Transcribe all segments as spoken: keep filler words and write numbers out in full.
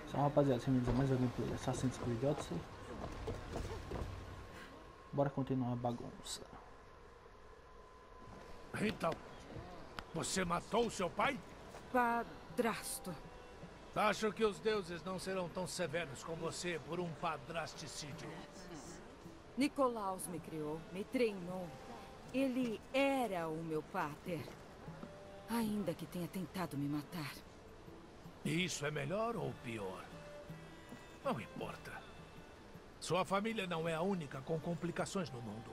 Só rapaziada, se me dizer mais alguém por Assassin's Creed Odyssey. Bora continuar a bagunça. Então, você matou seu pai? Padrasto. Acho que os deuses não serão tão severos com você por um padrasticídio. Nicolaus me criou, me treinou. Ele era o meu pater. Ainda que tenha tentado me matar. E isso é melhor ou pior? Não importa. Sua família não é a única com complicações no mundo.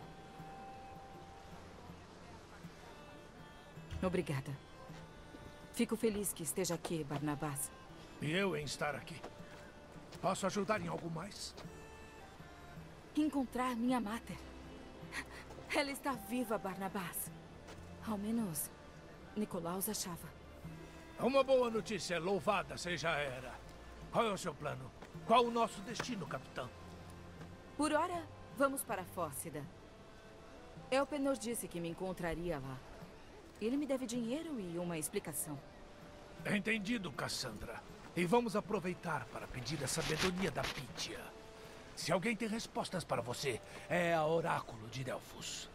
Obrigada. Fico feliz que esteja aqui, Barnabás. E eu em estar aqui. Posso ajudar em algo mais? Encontrar minha mater. Ela está viva, Barnabás. Ao menos, Nicolaus achava. Uma boa notícia, louvada seja a era. Qual é o seu plano? Qual o nosso destino, capitão? Por hora, vamos para Fócida. Elpenor disse que me encontraria lá. Ele me deve dinheiro e uma explicação. Entendido, Cassandra. E vamos aproveitar para pedir a sabedoria da Pítia. Se alguém tem respostas para você, é a Oráculo de Delfos.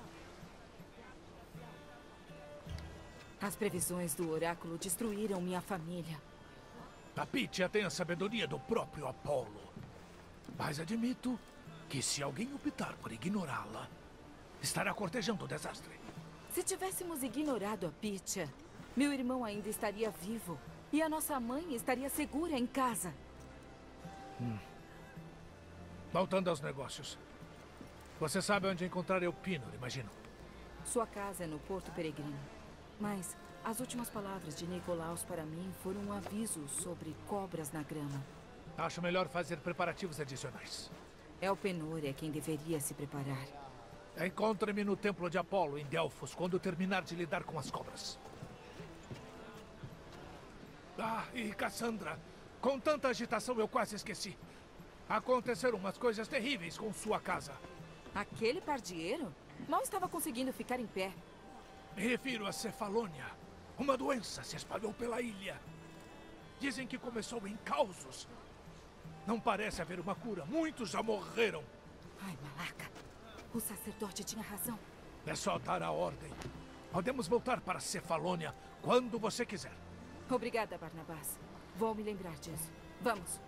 As previsões do oráculo destruíram minha família. A Pítia tem a sabedoria do próprio Apolo. Mas admito que se alguém optar por ignorá-la, estará cortejando o desastre. Se tivéssemos ignorado a Pítia, meu irmão ainda estaria vivo. E a nossa mãe estaria segura em casa. Hum. Voltando aos negócios. Você sabe onde encontrar Elpinor, imagino. Sua casa é no Porto Peregrino. Mas as últimas palavras de Nicolaus para mim foram um aviso sobre cobras na grama. Acho melhor fazer preparativos adicionais. Elpenor é quem deveria se preparar. Encontre-me no Templo de Apolo, em Delfos, quando terminar de lidar com as cobras. Ah, e Cassandra, com tanta agitação eu quase esqueci. Aconteceram umas coisas terríveis com sua casa. Aquele pardieiro mal estava conseguindo ficar em pé. Me refiro a cefalônia. Uma doença se espalhou pela ilha. Dizem que começou em causos. Não parece haver uma cura. Muitos já morreram. Ai, Malaca. O sacerdote tinha razão. É só dar a ordem. Podemos voltar para Cefalônia quando você quiser. Obrigada, Barnabás. Vou me lembrar disso. Vamos.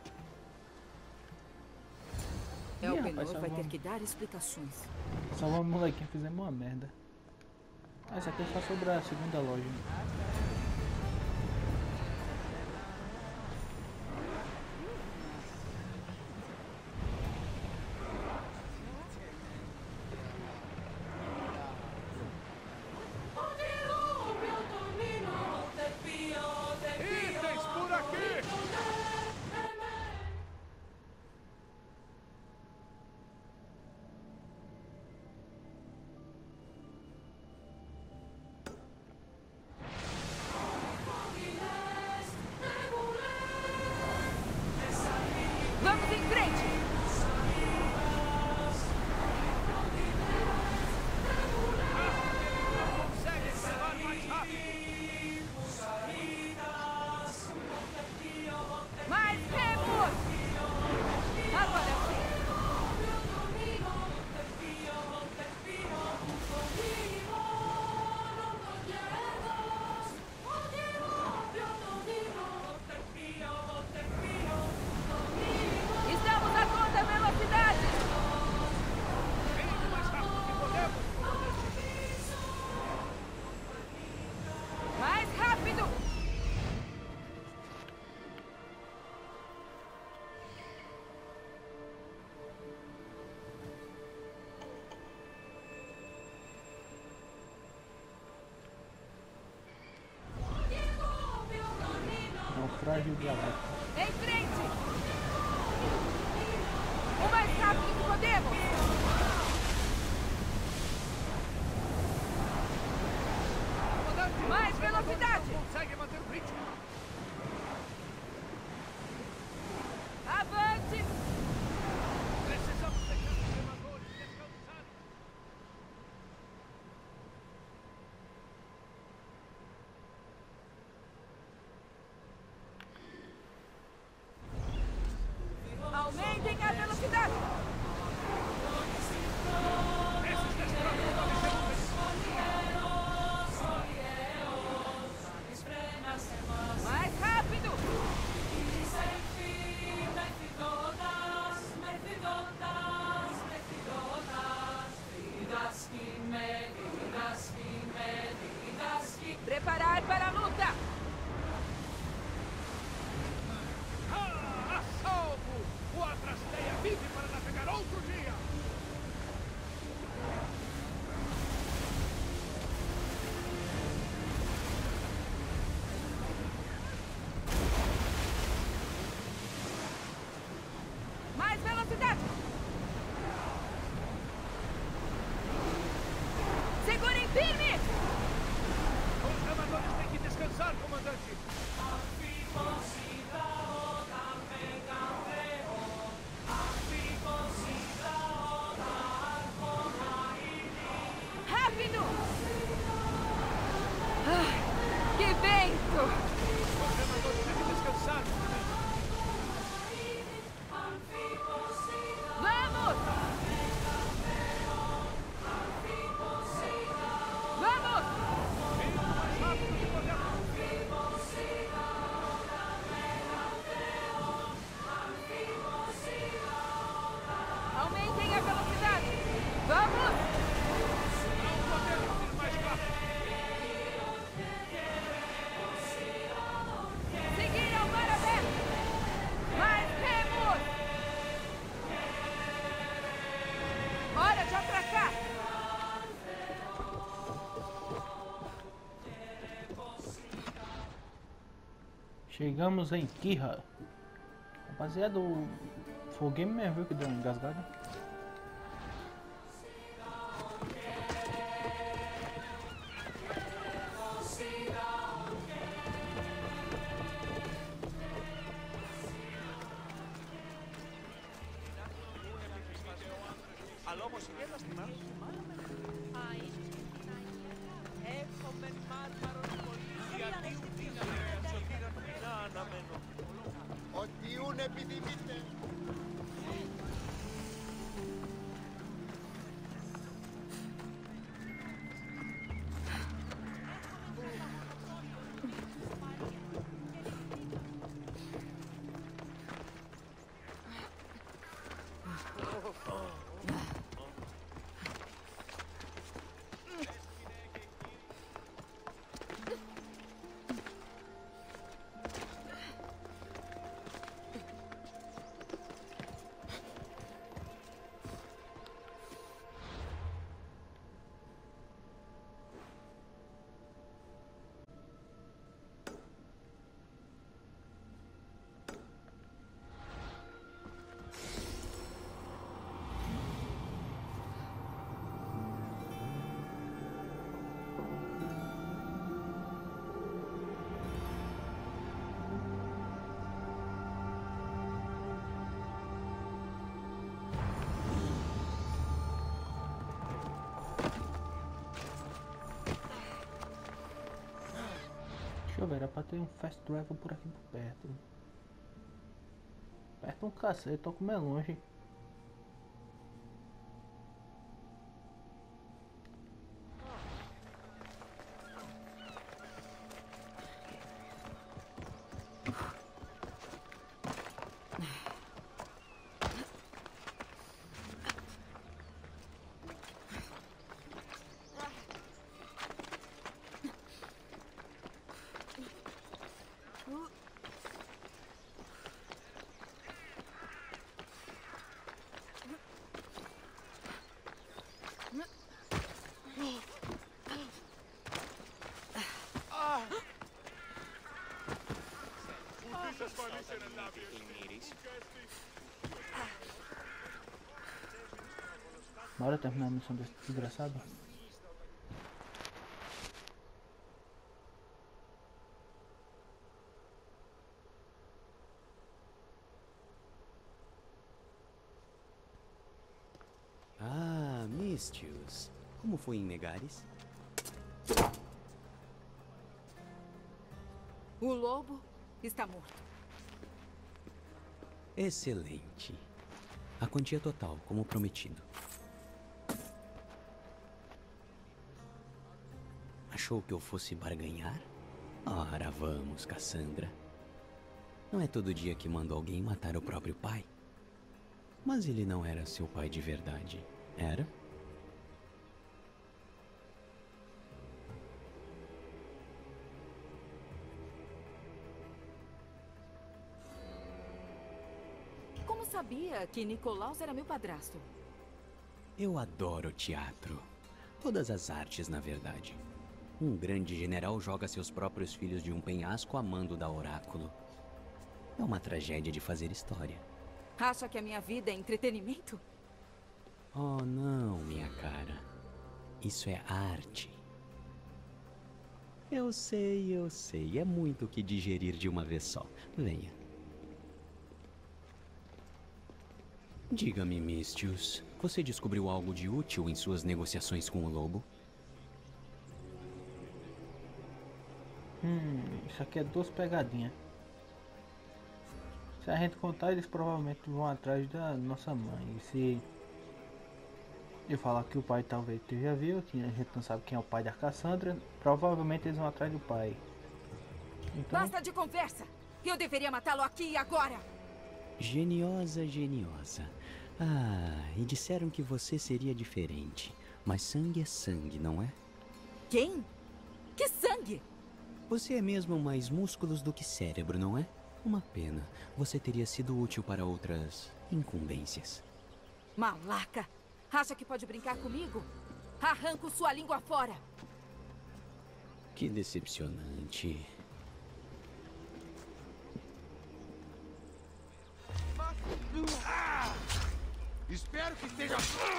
Elpenor vai ter que dar explicações. Salvamos o molequinho, fizemos uma merda. Ah, isso aqui é só sobre a segunda loja. Itens por aqui! Vamos em frente! Consegue levar mais rápido! Mais remos! Agora sim! Estamos a toda velocidade! Vem o mais rápido que podemos! Mais rápido! Naufrágio de Alepo. Em frente! O mais rápido que podemos! Mais velocidade! Consegue manter o ritmo! Avante! Precisamos deixar os remadores descansarem! vento! Você mandou deve descansar. Vamos! Vamos! Venha o mais rápido que puder. Aumentem a velocidade! Vamos! Não podemos ir mais rápido. Seguir ao mar aberto! Mais remos! Hora de atracar! Chegamos em Kira. Rapaziada, o fogueme mesmo viu que deu uma engasgada. Οτιούν επιδημείτε. Deixa eu ver, era pra ter um fast travel por aqui por perto. Perto um cacete, tô como é longe. Bora terminar a missão desse desgraçado. Ah, Misthios. Como foi em Megaris? O lobo está morto. Excelente. A quantia total, como prometido. Achou que eu fosse barganhar? Ora, vamos, Cassandra. Não é todo dia que mando alguém matar o próprio pai. Mas ele não era seu pai de verdade, era? Como sabia que Nicolaus era meu padrasto? Eu adoro teatro. Todas as artes, na verdade. Um grande general joga seus próprios filhos de um penhasco a mando da Oráculo. É uma tragédia de fazer história. Acha que a minha vida é entretenimento? Oh, não, minha cara. Isso é arte. Eu sei, eu sei. É muito o que digerir de uma vez só. Venha. Diga-me, Misthios, você descobriu algo de útil em suas negociações com o lobo? Hum, isso aqui é duas pegadinhas. Se a gente contar, eles provavelmente vão atrás da nossa mãe. E se eu falar que o pai talvez esteja vivo, que a gente não sabe quem é o pai da Cassandra, provavelmente eles vão atrás do pai. Então, Basta de conversa! Eu deveria matá-lo aqui e agora! Geniosa, geniosa. Ah, e disseram que você seria diferente. Mas sangue é sangue, não é? Quem? Que sangue? Você é mesmo mais músculos do que cérebro, não é? Uma pena. Você teria sido útil para outras incumbências. Malaca! Acha que pode brincar comigo? Arranco sua língua fora! Que decepcionante. Ah! Espero que esteja...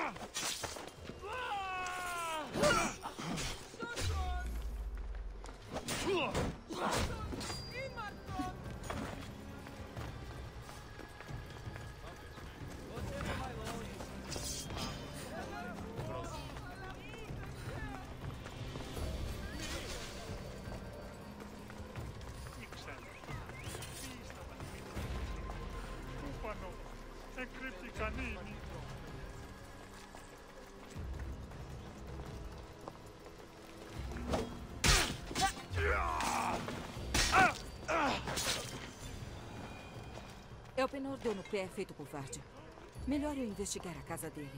Elpenor deu no pé feito covarde. Melhor eu investigar a casa dele.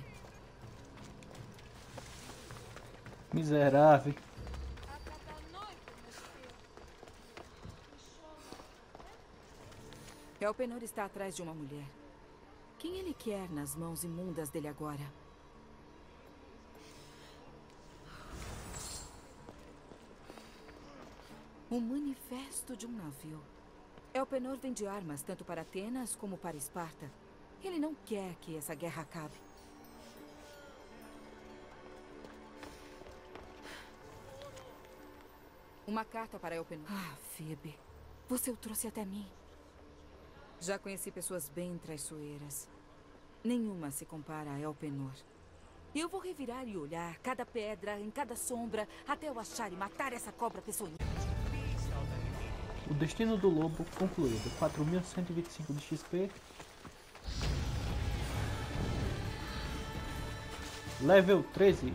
miserável. Elpenor está atrás de uma mulher. Quem ele quer nas mãos imundas dele agora? Um manifesto de um navio. Elpenor vende armas tanto para Atenas como para Esparta. Ele não quer que essa guerra acabe. Uma carta para Elpenor. Ah, Phoebe. Você o trouxe até mim. Já conheci pessoas bem traiçoeiras. Nenhuma se compara a Elpenor. Eu vou revirar e olhar cada pedra, em cada sombra, até eu achar e matar essa cobra peçonhenta. O destino do lobo concluído. quatro mil cento e vinte e cinco de X P. Level treze.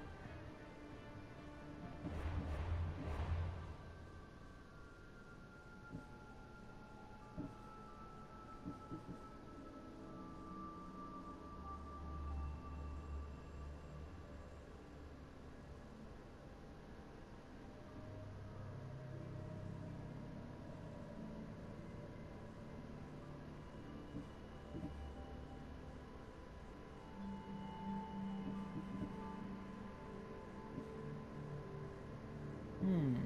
Hum.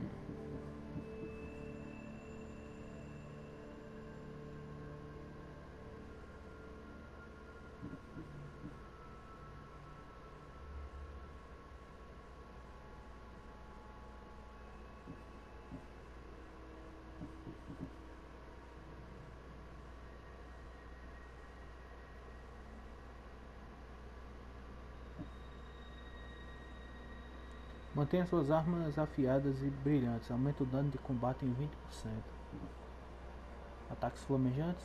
Mantenha suas armas afiadas e brilhantes. Aumenta o dano de combate em vinte por cento. Ataques flamejantes.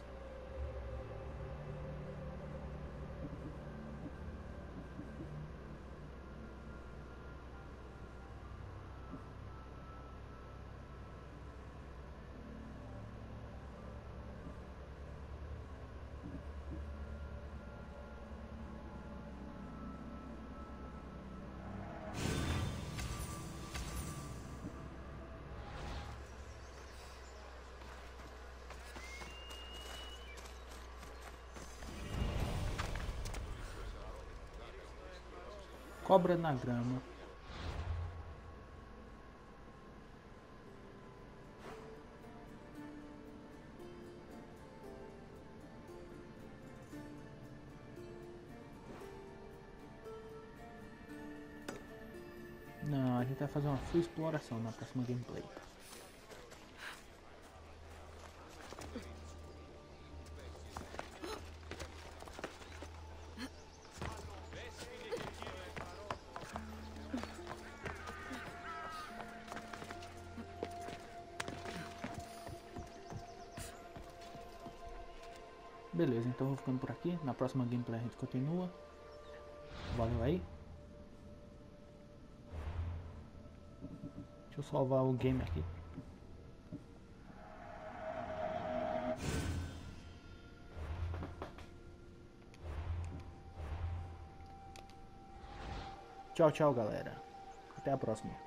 Cobra na grama. Não, a gente vai fazer uma full exploração na próxima gameplay. Beleza, então vou ficando por aqui. Na próxima gameplay a gente continua. Valeu aí. Deixa eu salvar o game aqui. Tchau, tchau, galera. Até a próxima.